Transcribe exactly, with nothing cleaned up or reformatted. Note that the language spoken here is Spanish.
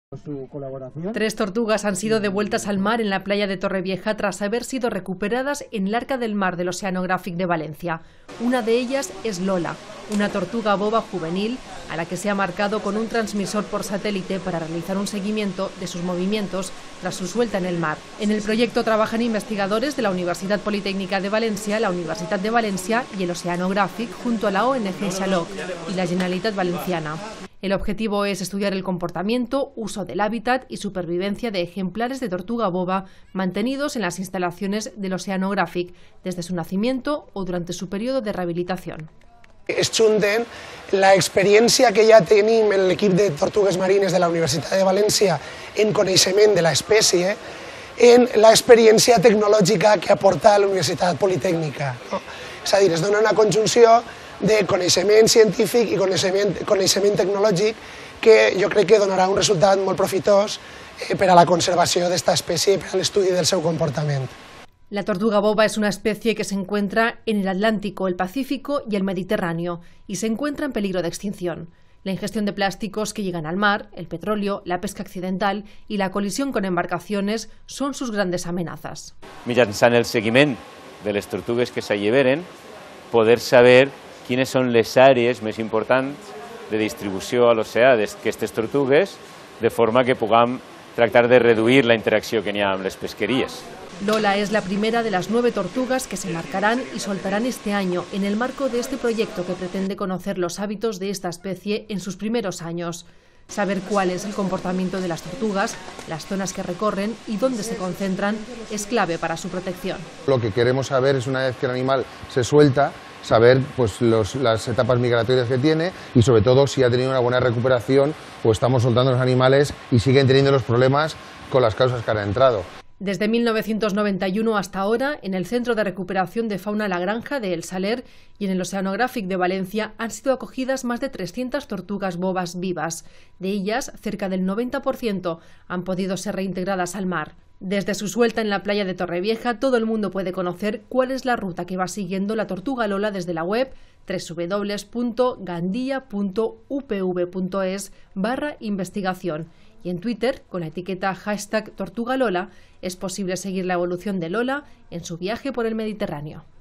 Su colaboración. Tres tortugas han sido devueltas al mar en la playa de Torrevieja tras haber sido recuperadas en el Arca del Mar del Oceanographic de Valencia. Una de ellas es Lola, una tortuga boba juvenil a la que se ha marcado con un transmisor por satélite para realizar un seguimiento de sus movimientos tras su suelta en el mar. En el proyecto trabajan investigadores de la Universidad Politécnica de Valencia, la Universidad de Valencia y el Oceanographic junto a la O N G Xaloc y la Generalitat Valenciana. El objetivo es estudiar el comportamiento, uso del hábitat y supervivencia de ejemplares de tortuga boba mantenidos en las instalaciones del Oceanographic desde su nacimiento o durante su periodo de rehabilitación. Es junten la experiència que ja tenim en l'equip de tortugues marines de la Universitat de València en coneixement de l'espècie en l'experiència tecnològica que aporta la Universitat Politécnica. No? És a dir, es dona una conjunció de coneixement científic i coneixement, coneixement tecnològic que jo crec que donarà un resultat molt profitós eh, per a la conservació d'esta espècie i per a l'estudi del seu comportament. La tortuga boba es una especie que se encuentra en el Atlántico, el Pacífico y el Mediterráneo y se encuentra en peligro de extinción. La ingestión de plásticos que llegan al mar, el petróleo, la pesca accidental y la colisión con embarcaciones son sus grandes amenazas. Mitjançant el seguiment de les tortugues que s'alliberen, poder saber quines són les àrees més importants de distribució a l'oceà d'aquestes tortugues, de forma que puguem tractar de reduir la interacció que n'hi ha amb les pesqueries. Lola es la primera de las nueve tortugas que se marcarán y soltarán este año en el marco de este proyecto que pretende conocer los hábitos de esta especie en sus primeros años. Saber cuál es el comportamiento de las tortugas, las zonas que recorren y dónde se concentran es clave para su protección. Lo que queremos saber es, una vez que el animal se suelta, saber pues, los, las etapas migratorias que tiene y sobre todo si ha tenido una buena recuperación o estamos soltando los animales y siguen teniendo los problemas con las causas que han entrado. Desde mil novecientos noventa y uno hasta ahora, en el Centro de Recuperación de Fauna La Granja de El Saler y en el Oceanographic de Valencia han sido acogidas más de trescientas tortugas bobas vivas. De ellas, cerca del noventa por ciento han podido ser reintegradas al mar. Desde su suelta en la playa de Torrevieja, todo el mundo puede conocer cuál es la ruta que va siguiendo la tortuga Lola desde la web doble u doble u doble u punto gandia punto u p v punto es barra investigación. Y en Twitter, con la etiqueta hashtag Tortuga Lola, es posible seguir la evolución de Lola en su viaje por el Mediterráneo.